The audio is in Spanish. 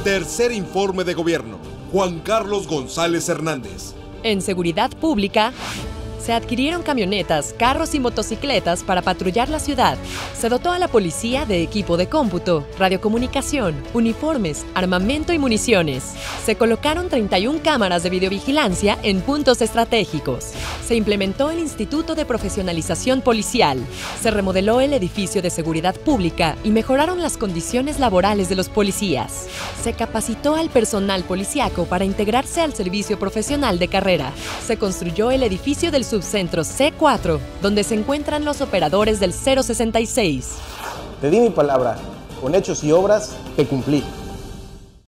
Tercer informe de gobierno. Juan Carlos González Hernández. En seguridad pública, se adquirieron camionetas, carros y motocicletas para patrullar la ciudad. Se dotó a la policía de equipo de cómputo, radiocomunicación, uniformes, armamento y municiones. Se colocaron 31 cámaras de videovigilancia en puntos estratégicos. Se implementó el Instituto de Profesionalización Policial. Se remodeló el edificio de seguridad pública y mejoraron las condiciones laborales de los policías. Se capacitó al personal policíaco para integrarse al servicio profesional de carrera. Se construyó el edificio del subcentro C4, donde se encuentran los operadores del 066. Te di mi palabra, con hechos y obras te cumplí.